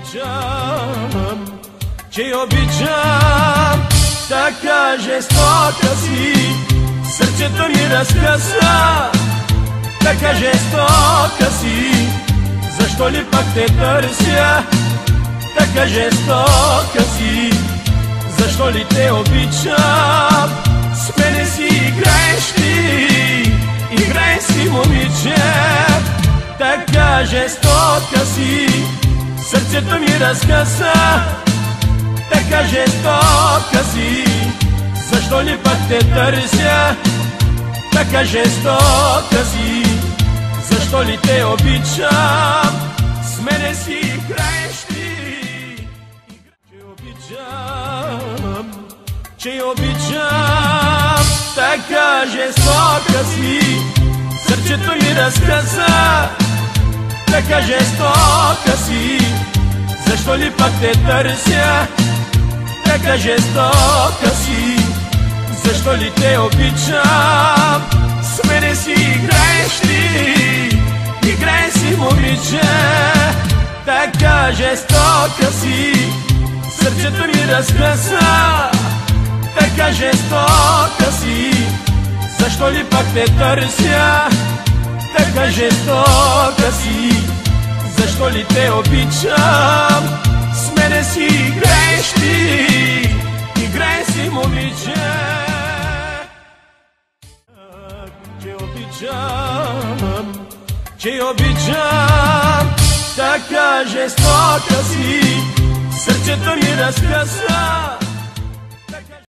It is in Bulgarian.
Че обичам, така жестока си, сърцето ми разкъса, така жестока си, защо ли пак те търся, така жестока си, защо ли те обичам, с мене си играеш ти, играй си момиче, така жестока си, сърцето ми разкъса, така жестока си, защо ли пак те търся, така жестока си, защо ли те обичам, с мене си играеш ти. Че обичам, така жестока си, сърцето ми разкъса, така жестока си, защо ли пак те търся, така жестока си, защо ли те обичам, с мене си играеш ти, играй си момиче, така жестока си, сърцето ми разкъса, така жестока си, защо ли пак те търся, така жестока си, защо ли те обичам, с мене си играеш ти, играй си момиче. Че обичам, така жестока си, сърцето ми разкъса.